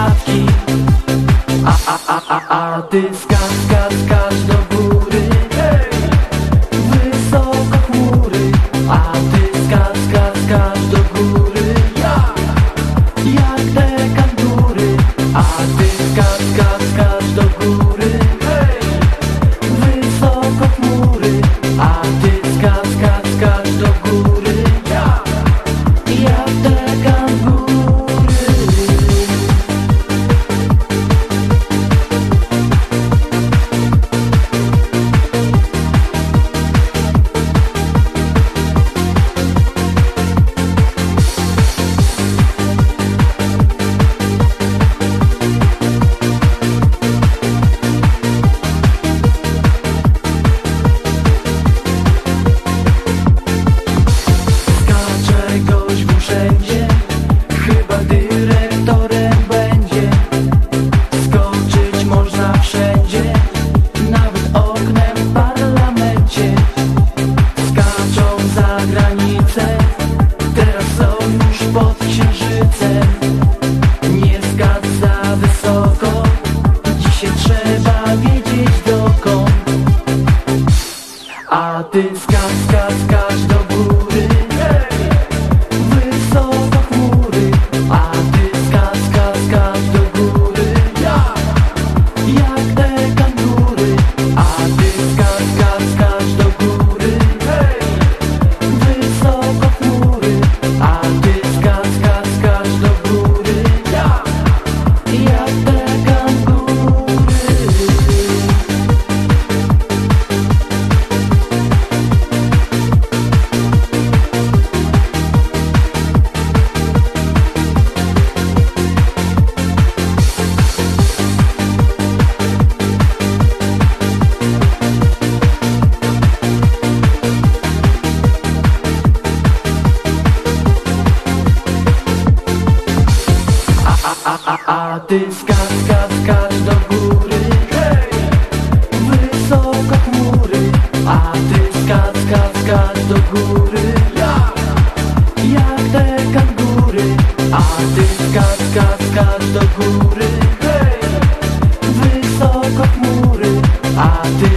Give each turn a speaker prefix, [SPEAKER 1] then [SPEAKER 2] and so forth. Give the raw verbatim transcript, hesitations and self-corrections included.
[SPEAKER 1] klatki. A, a, a, a, a ty skacz, skacz, skacz do góry. Wysoko chmury. A ty skacz, skacz, skacz do góry. Jak te kangury. A ty skacz, skacz, skacz do góry. Wysoko chmury. A ty skacz, skacz, skacz do góry. Jak te kangury. A ty skacz, skacz, skacz do góry. Wysoko chmury. A ty skacz, skacz, skacz do góry. Jak te kangury. A ty skacz, skacz, skacz do góry. Wysoko chmury. A ty skacz, skacz, skacz do góry. Jak te kangury. A, a, a ty skacz, skacz, skacz do góry. Wysoko chmury. A ty skacz, skacz, skacz do góry. Jak te kangury. A ty skacz, skacz, skacz do góry. Wysoko chmury. A ty